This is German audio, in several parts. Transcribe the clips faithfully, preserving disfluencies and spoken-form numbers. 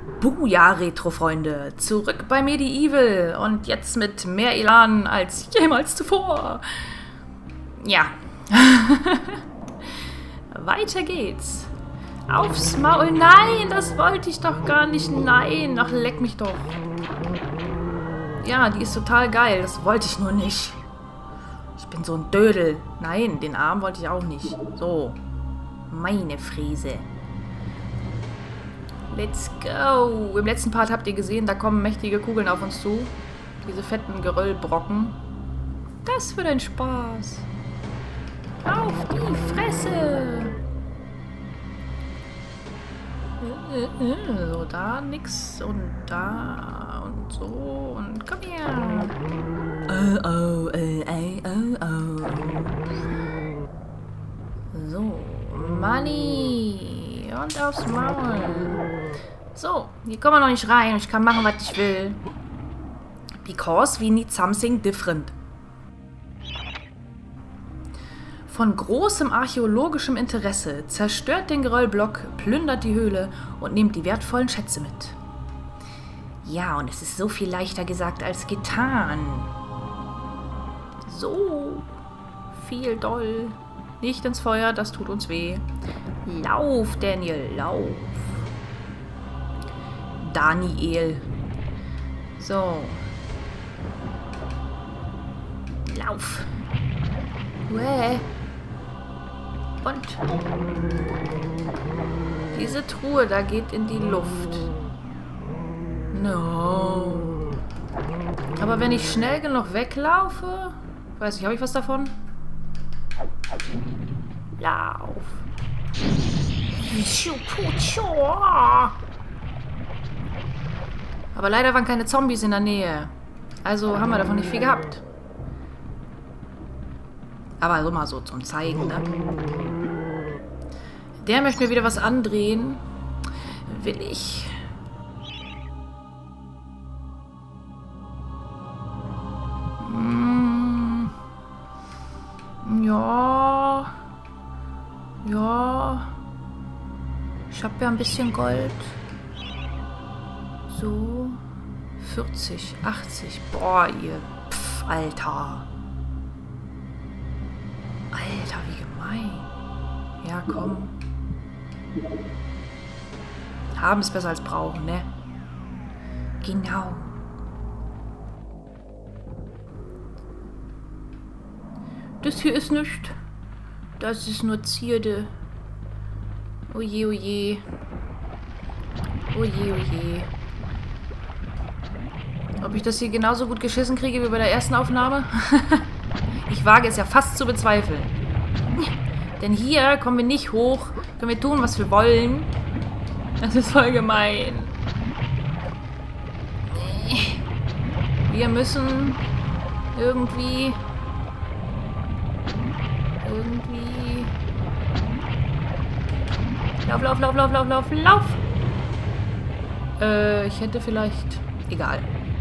Buja, Retro-Freunde, zurück bei Medieval und jetzt mit mehr Elan als jemals zuvor. Ja. Weiter geht's. Aufs Maul. Nein, das wollte ich doch gar nicht. Nein, ach, leck mich doch. Ja, die ist total geil. Das wollte ich nur nicht. Ich bin so ein Dödel. Nein, den Arm wollte ich auch nicht. So. Meine Fräse. Let's go. Im letzten Part habt ihr gesehen, da kommen mächtige Kugeln auf uns zu. Diese fetten Geröllbrocken. Das wird ein Spaß. Auf die Fresse. So, da nix und da und so und komm her. Oh, oh, oh, oh, oh. So, Money. Und aufs Maul. So, hier kommen wir noch nicht rein. Ich kann machen, was ich will. Because we need something different. Von großem archäologischem Interesse zerstört den Geröllblock, plündert die Höhle und nehmt die wertvollen Schätze mit. Ja, und es ist so viel leichter gesagt als getan. So viel doll. Nicht ins Feuer, das tut uns weh. Lauf, Daniel, lauf. Daniel. So. Lauf. Uäh. Und diese Truhe da geht in die Luft. No. Aber wenn ich schnell genug weglaufe, weiß ich, habe ich was davon? Lauf. Aber leider waren keine Zombies in der Nähe. Also haben wir davon nicht viel gehabt. Aber so mal so zum Zeigen, ne? Der möchte mir wieder was andrehen. Will ich. Hm. Ja. Ja. Ich habe ja ein bisschen Gold. So. vierzig, achtzig. Boah, ihr. Pff, Alter. Alter, wie gemein. Ja, komm. Haben ist besser als brauchen, ne? Genau. Das hier ist nichts. Das ist nur Zierde. Oje, oje. Oje, oje. Ob ich das hier genauso gut geschissen kriege wie bei der ersten Aufnahme? Ich wage es ja fast zu bezweifeln. Denn hier kommen wir nicht hoch. Können wir tun, was wir wollen. Das ist voll gemein. Wir müssen irgendwie... Irgendwie... Lauf, lauf, lauf, lauf, lauf, lauf, lauf! Äh, ich hätte vielleicht... Egal.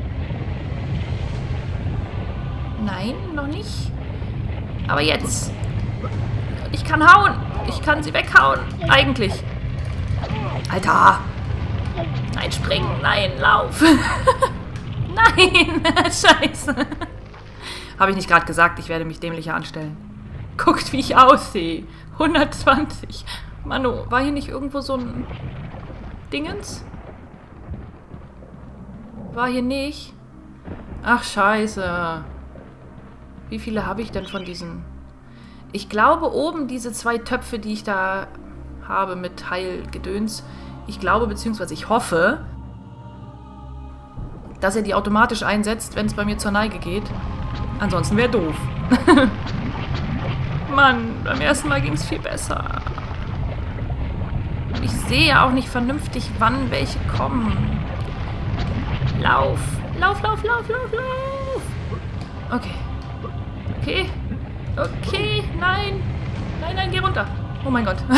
Nein, noch nicht. Aber jetzt. Ich kann hauen. Ich kann sie weghauen. Eigentlich. Alter. Nein, springen. Nein, lauf. Nein. Scheiße. Habe ich nicht gerade gesagt, ich werde mich dämlicher anstellen. Guckt, wie ich aussehe. hundertzwanzig. Manu, war hier nicht irgendwo so ein Dingens? War hier nicht? Ach, scheiße. Wie viele habe ich denn von diesen? Ich glaube, oben diese zwei Töpfe, die ich da habe mit Heilgedöns. Ich glaube, beziehungsweise ich hoffe, dass er die automatisch einsetzt, wenn es bei mir zur Neige geht. Ansonsten wäre doof. Mann, beim ersten Mal ging es viel besser. Und ich sehe auch nicht vernünftig, wann welche kommen. Lauf. Lauf, lauf, lauf, lauf, lauf. Okay. Okay. Okay. Nein. Nein, nein, geh runter. Oh mein Gott.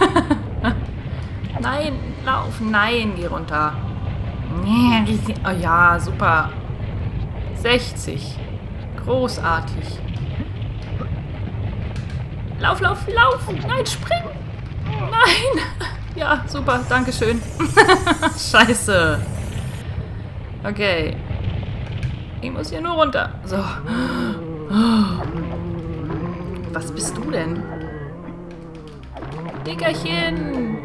Nein, lauf. Nein, geh runter. Oh ja, super. sechzig. Großartig. Lauf, lauf, lauf. Nein, spring. Nein. Ja, super, dankeschön. Scheiße. Okay. Ich muss hier nur runter. So. Was bist du denn? Dickerchen.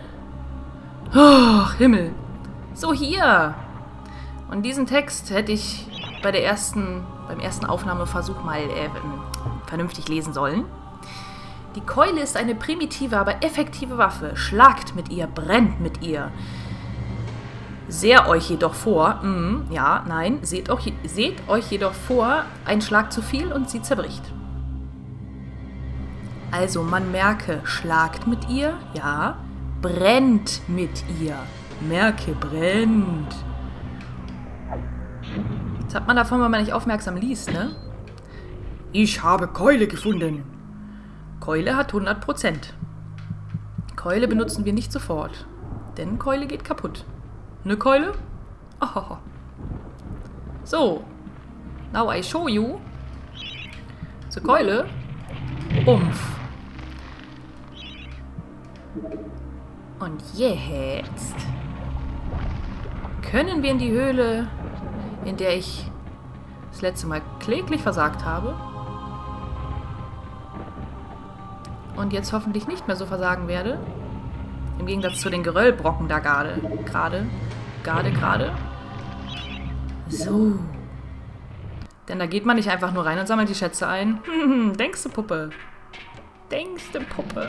Oh, Himmel. So, hier. Und diesen Text hätte ich bei der ersten, beim ersten Aufnahmeversuch mal äh, vernünftig lesen sollen. Die Keule ist eine primitive, aber effektive Waffe. Schlagt mit ihr, brennt mit ihr. Seht euch jedoch vor, mm, ja, nein, seht euch, seht euch jedoch vor, ein Schlag zu viel und sie zerbricht. Also man merke, schlagt mit ihr, ja, brennt mit ihr. Merke, brennt. Das hat man davon, wenn man nicht aufmerksam liest, ne? Ich habe Keule gefunden. Keule hat hundert Prozent. Keule benutzen wir nicht sofort, denn Keule geht kaputt. Eine Keule? Oh. So. Now I show you. The Keule. Umf. Und jetzt können wir in die Höhle, in der ich das letzte Mal kläglich versagt habe. Und jetzt hoffentlich nicht mehr so versagen werde. Im Gegensatz zu den Geröllbrocken da gerade. Gerade. Gerade, gerade. So. Denn da geht man nicht einfach nur rein und sammelt die Schätze ein. Hm, denkst du, Puppe? Denkst du, Puppe?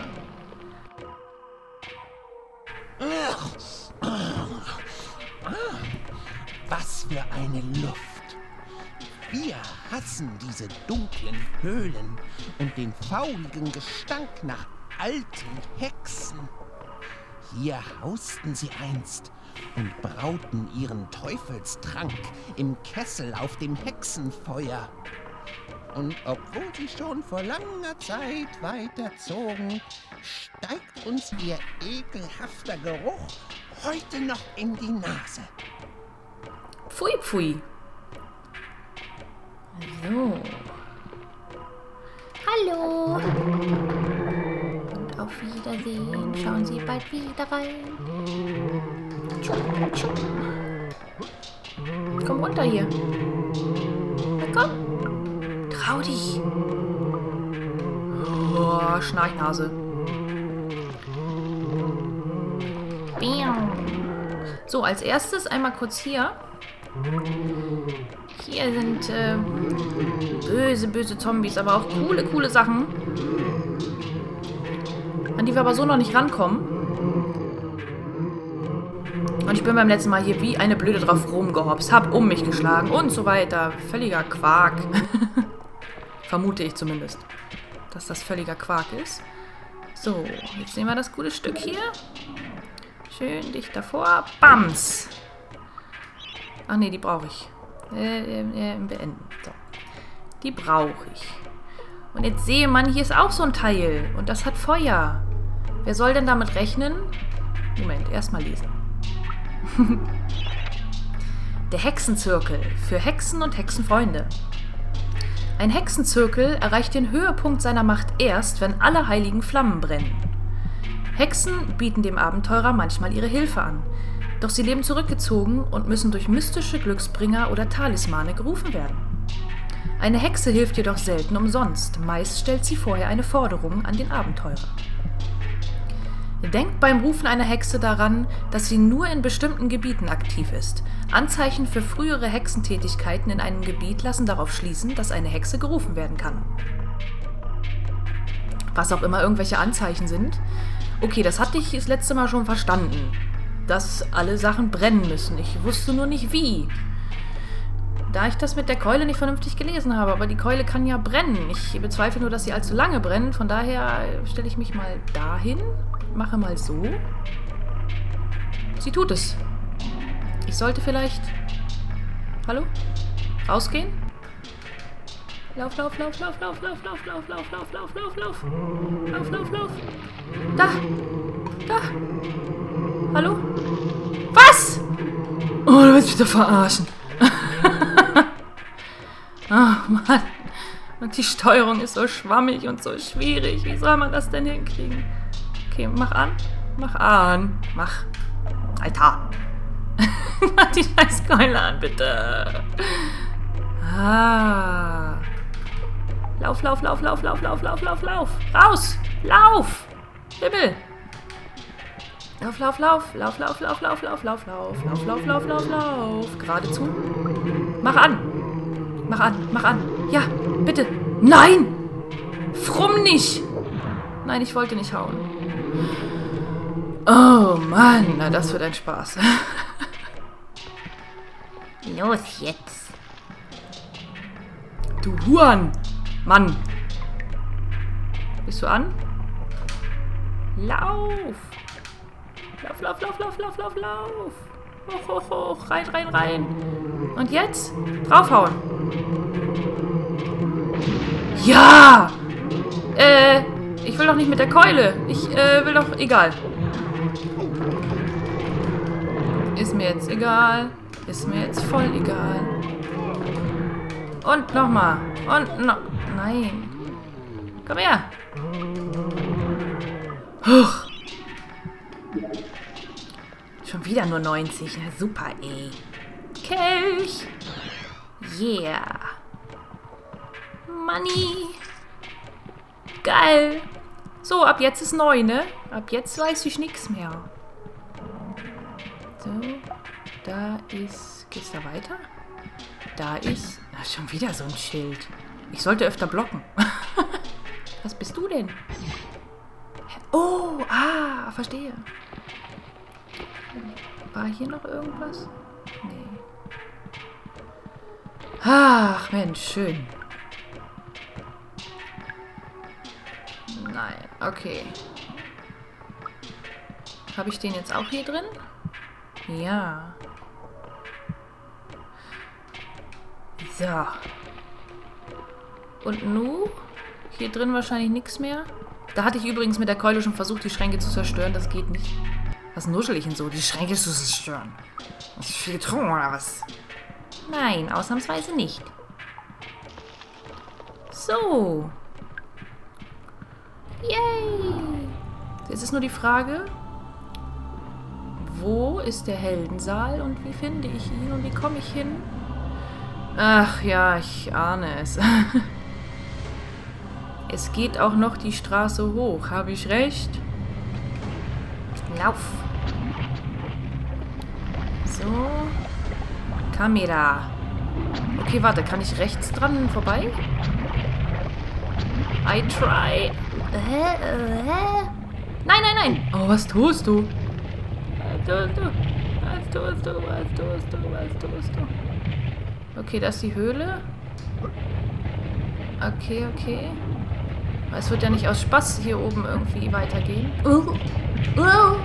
Was für eine Luft. Wir hassen diese dunklen Höhlen und den fauligen Gestank nach alten Hexen. Hier hausten sie einst und brauten ihren Teufelstrank im Kessel auf dem Hexenfeuer. Und obwohl sie schon vor langer Zeit weiterzogen, steigt uns ihr ekelhafter Geruch heute noch in die Nase. Pfui, pfui. So. Hallo. Und auf Wiedersehen. Schauen Sie bald wieder rein. Komm runter hier. Na komm. Trau dich. Oh, Schnarchnase. So, als erstes einmal kurz hier. Hier sind äh, böse, böse Zombies, aber auch coole, coole Sachen, an die wir aber so noch nicht rankommen. Und ich bin beim letzten Mal hier wie eine Blöde drauf rumgehopst, hab um mich geschlagen und so weiter. Völliger Quark. Vermute ich zumindest, dass das völliger Quark ist. So, jetzt nehmen wir das gute Stück hier. Schön dicht davor. Bams! Ach nee, die brauche ich. Äh, äh, beenden. So. Die brauche ich. Und jetzt sehe man, hier ist auch so ein Teil. Und das hat Feuer. Wer soll denn damit rechnen? Moment, erstmal lesen. Der Hexenzirkel für Hexen und Hexenfreunde. Ein Hexenzirkel erreicht den Höhepunkt seiner Macht erst, wenn alle heiligen Flammen brennen. Hexen bieten dem Abenteurer manchmal ihre Hilfe an. Doch sie leben zurückgezogen und müssen durch mystische Glücksbringer oder Talismane gerufen werden. Eine Hexe hilft jedoch selten umsonst. Meist stellt sie vorher eine Forderung an den Abenteurer. Denkt beim Rufen einer Hexe daran, dass sie nur in bestimmten Gebieten aktiv ist. Anzeichen für frühere Hexentätigkeiten in einem Gebiet lassen darauf schließen, dass eine Hexe gerufen werden kann. Was auch immer irgendwelche Anzeichen sind. Okay, das hatte ich das letzte Mal schon verstanden. Dass alle Sachen brennen müssen. Ich wusste nur nicht wie. Da ich das mit der Keule nicht vernünftig gelesen habe. Aber die Keule kann ja brennen. Ich bezweifle nur, dass sie allzu lange brennt. Von daher stelle ich mich mal dahin. Mache mal so. Sie tut es. Ich sollte vielleicht... Hallo? Rausgehen? Lauf, lauf, lauf, lauf, lauf, lauf, lauf, lauf, lauf, lauf, lauf, lauf, lauf. Lauf, lauf, lauf. Da. Da. Hallo? Was? Oh, du willst mich doch verarschen. Ach, Mann. Und die Steuerung ist so schwammig und so schwierig. Wie soll man das denn hinkriegen? Okay, mach an. Mach an. Mach. Alter. Mach die scheiß Keule an, bitte. Ah. Lauf, lauf, lauf, lauf, lauf, lauf, lauf, lauf, lauf. Raus. Lauf. Himmel. Lauf, lauf, lauf. Lauf, lauf, lauf, lauf, lauf, lauf, lauf. Lauf, lauf, lauf, lauf, lauf. Geradezu. Mach an. Mach an, mach an. Ja, bitte. Nein. Frumm nicht. Nein, ich wollte nicht hauen. Oh Mann, na das wird ein Spaß. Los jetzt. Du Huren. Mann. Bist du an? Lauf. Lauf, lauf, lauf, lauf, lauf, lauf, lauf. Hoch, hoch, hoch. Rein, rein, rein. Und jetzt? Draufhauen. Ja! Äh, ich will doch nicht mit der Keule. Ich, äh, will doch... Egal. Ist mir jetzt egal. Ist mir jetzt voll egal. Und nochmal. Und noch... Nein. Komm her. Huch. Schon wieder nur neunzig. Na super, ey. Kelch. Yeah. Money. Geil. So, ab jetzt ist neu, ne? Ab jetzt weiß ich nichts mehr. So. Da ist... Geht's da weiter? Da ist... Ach, schon wieder so ein Schild. Ich sollte öfter blocken. Was bist du denn? Oh, ah, verstehe. War hier noch irgendwas? Nee. Ach, Mensch, schön. Nein, okay. Habe ich den jetzt auch hier drin? Ja. So. Und nu? Hier drin wahrscheinlich nichts mehr. Da hatte ich übrigens mit der Keule schon versucht, die Schränke zu zerstören. Das geht nicht. Was nuschel ich denn so? Die Schränke zu zerstören. Hast du viel getrunken oder was? Nein, ausnahmsweise nicht. So. Yay. Jetzt ist nur die Frage, wo ist der Heldensaal und wie finde ich ihn und wie komme ich hin? Ach ja, ich ahne es. Es geht auch noch die Straße hoch. Habe ich recht? Lauf. So. Kamera. Okay, warte. Kann ich rechts dran vorbei? I try. Hä? Hä? Nein, nein, nein. Oh, was tust du? Was tust du? Was tust du? Was tust du? Was tust du? Okay, das ist die Höhle. Okay, okay. Es wird ja nicht aus Spaß hier oben irgendwie weitergehen. Uh, uh.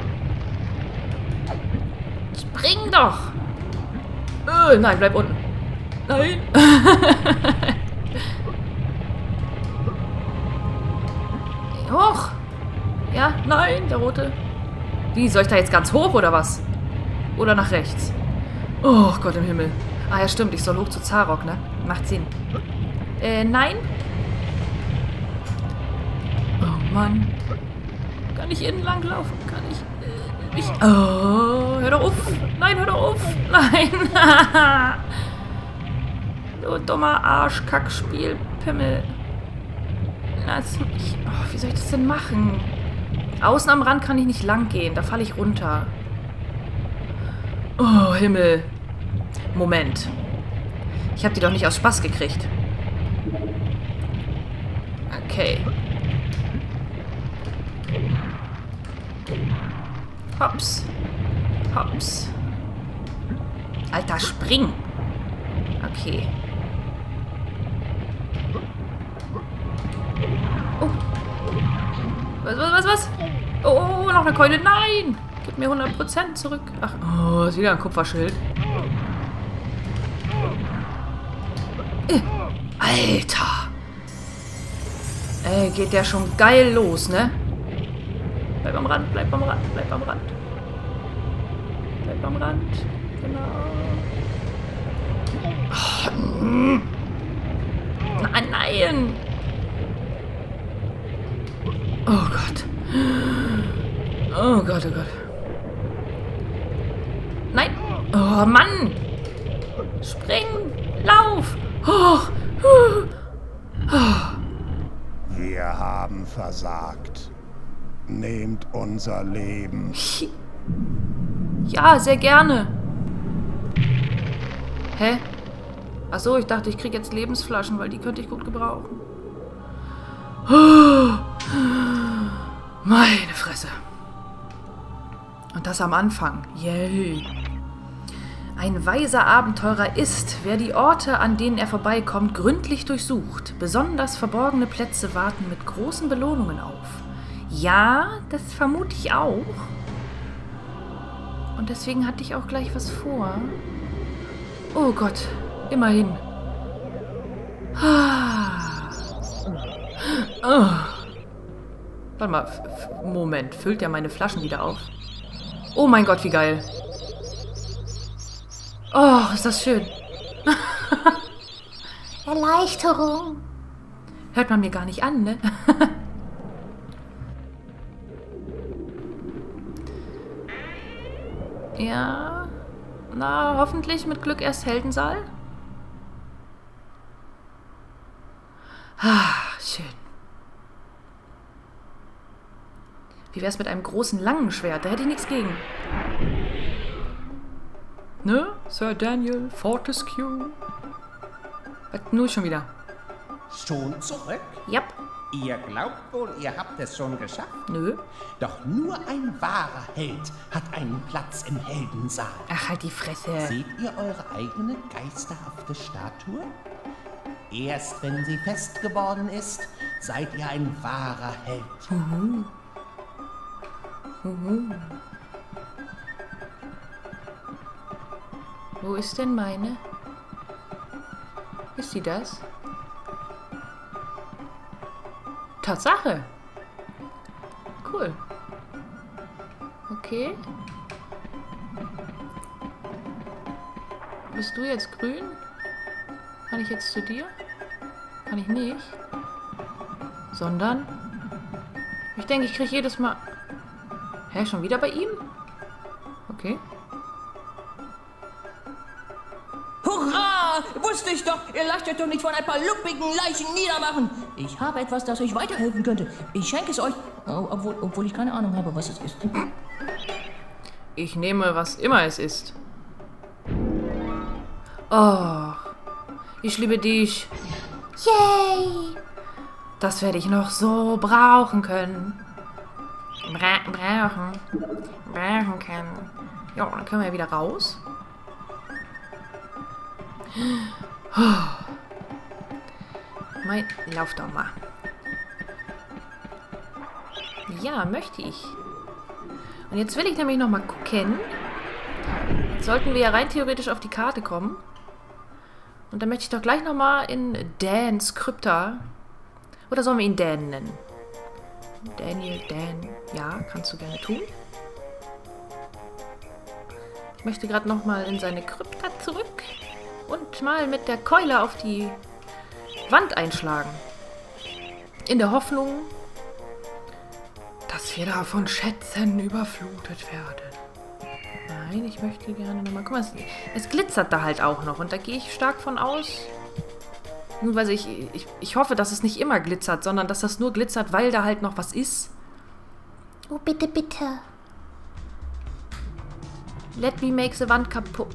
Spring doch! Uh, nein, bleib unten. Nein! Hoch! Ja, nein, der rote. Wie, soll ich da jetzt ganz hoch oder was? Oder nach rechts? Oh Gott im Himmel. Ah ja, stimmt, ich soll hoch zu Zarok, ne? Macht Sinn. Äh, nein. Oh Mann. Kann ich innen lang laufen? Kann ich... Äh, ich oh, hör doch auf. Nein, hör doch auf. Nein. Du dummer Arsch-Kack-Spiel, Pimmel. Lass mich... Oh, wie soll ich das denn machen? Außen am Rand kann ich nicht lang gehen. Da falle ich runter. Oh, Himmel. Moment. Ich habe die doch nicht aus Spaß gekriegt. Okay. Hops. Hops. Alter, spring. Okay. Oh. Was, was, was, was? Oh, noch eine Keule. Nein! Gib mir hundert Prozent zurück. Ach, oh, ist wieder ein Kupferschild. Äh, Alter. Ey, geht der schon geil los, ne? Bleib am Rand, bleib am Rand, bleib am Rand. Bleib am Rand. Genau. Oh, mm. Nein, nein. Oh Gott. Oh Gott, oh Gott. Nein. Oh Mann. Spring. Lauf. Oh. Oh. Wir haben versagt. Nehmt unser Leben. Ja, sehr gerne. Hä? Achso, ich dachte, ich kriege jetzt Lebensflaschen, weil die könnte ich gut gebrauchen. Oh. Meine Fresse. Und das am Anfang. Yay. Ein weiser Abenteurer ist, wer die Orte, an denen er vorbeikommt, gründlich durchsucht. Besonders verborgene Plätze warten mit großen Belohnungen auf. Ja, das vermute ich auch. Und deswegen hatte ich auch gleich was vor. Oh Gott, immerhin. Oh. Warte mal, Moment, füllt ja meine Flaschen wieder auf? Oh mein Gott, wie geil. Oh, ist das schön. Erleichterung. Hört man mir gar nicht an, ne? Ja. Na, hoffentlich mit Glück erst Heldensaal. Ah, schön. Wie wär's mit einem großen, langen Schwert? Da hätte ich nichts gegen. Ne? Sir Daniel Fortescue? Was nun schon wieder? Schon zurück? Jap. Ihr glaubt wohl, ihr habt es schon geschafft? Nö. Doch nur ein wahrer Held hat einen Platz im Heldensaal. Ach, halt die Fresse. Seht ihr eure eigene geisterhafte Statue? Erst wenn sie fest geworden ist, seid ihr ein wahrer Held. Mhm. Mhm. Wo ist denn meine? Ist sie das? Tatsache. Cool. Okay. Bist du jetzt grün? Kann ich jetzt zu dir? Kann ich nicht. Sondern? Ich denke, ich kriege jedes Mal... Hä, schon wieder bei ihm? Okay. Hurra! Wusste ich doch! Ihr lasst euch doch nicht von ein paar luppigen Leichen niedermachen! Ich habe etwas, das euch weiterhelfen könnte. Ich schenke es euch, oh, obwohl, obwohl ich keine Ahnung habe, was es ist. Ich nehme, was immer es ist. Oh, ich liebe dich. Yay! Das werde ich noch so brauchen können. Bra brauchen. Brauchen können. Ja, dann können wir ja wieder raus. Mein, lauf doch mal. Ja, möchte ich. Und jetzt will ich nämlich noch mal gucken. Jetzt sollten wir ja rein theoretisch auf die Karte kommen. Und dann möchte ich doch gleich noch mal in Dans Krypta. Oder sollen wir ihn Dan nennen? Daniel, Dan. Ja, kannst du gerne tun. Ich möchte gerade noch mal in seine Krypta zurück. Und mal mit der Keule auf die Wand einschlagen. In der Hoffnung, dass wir da von Schätzen überflutet werden. Nein, ich möchte gerne nochmal... Guck mal, es, es glitzert da halt auch noch. Und da gehe ich stark von aus. Nur weil ich, ich... Ich hoffe, dass es nicht immer glitzert, sondern dass das nur glitzert, weil da halt noch was ist. Oh, bitte, bitte. Let me make the Wand kaputt.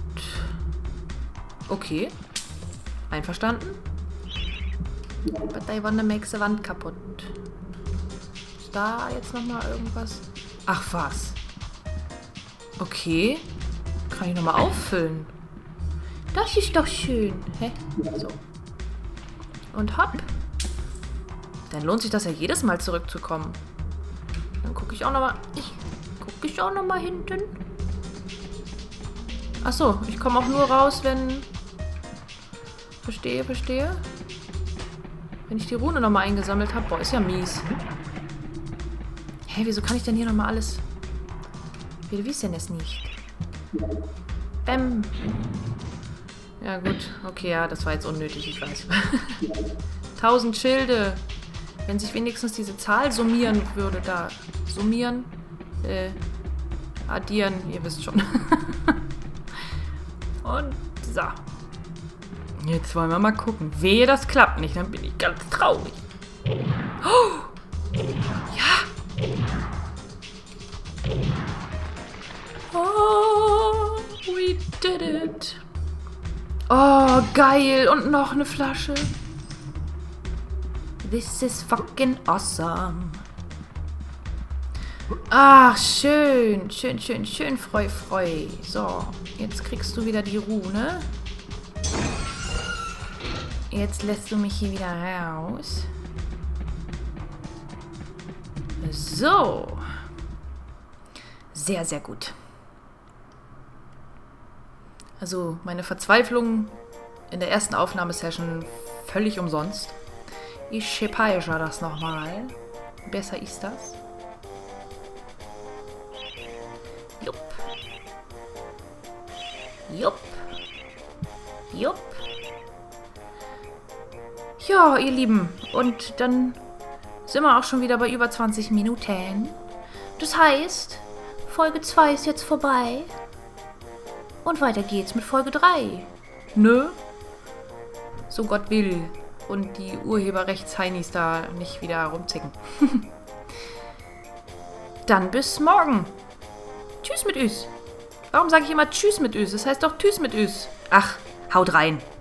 Okay. Einverstanden? But I wanna make the Wand kaputt. Ist da jetzt nochmal irgendwas? Ach, was? Okay. Kann ich nochmal auffüllen. Das ist doch schön. Hä? So. Und hopp. Dann lohnt sich das ja jedes Mal zurückzukommen. Dann gucke ich auch nochmal... Ich gucke ich auch nochmal hinten. Achso, ich komme auch nur raus, wenn... Verstehe, verstehe. Wenn ich die Rune nochmal eingesammelt habe. Boah, ist ja mies. Hä, wieso kann ich denn hier nochmal alles... Wir wissen es nicht. Bäm. Ja gut, okay, ja, das war jetzt unnötig, ich weiß. Tausend Schilde. Wenn sich wenigstens diese Zahl summieren würde, da. Summieren. äh, addieren. Ihr wisst schon. Und so. Jetzt wollen wir mal gucken. Wehe, das klappt nicht, dann bin ich ganz traurig. Oh! Ja! Oh, we did it. Oh, geil. Und noch eine Flasche. This is fucking awesome. Ach, schön. Schön, schön, schön, freu, freu. So, jetzt kriegst du wieder die Rune. Jetzt lässt du mich hier wieder raus. So. Sehr, sehr gut. Also, meine Verzweiflung in der ersten Aufnahmesession völlig umsonst. Ich speichere das nochmal. Besser ist das. Jupp. Jupp. Jupp. Ja, ihr Lieben. Und dann sind wir auch schon wieder bei über zwanzig Minuten. Das heißt, Folge zwei ist jetzt vorbei. Und weiter geht's mit Folge drei. Ne? So Gott will. Und die Urheberrechtsheinis da nicht wieder rumzicken. Dann bis morgen. Tschüss mit Üs. Warum sage ich immer Tschüss mit Üs? Das heißt doch Tschüss mit Üs. Ach, haut rein.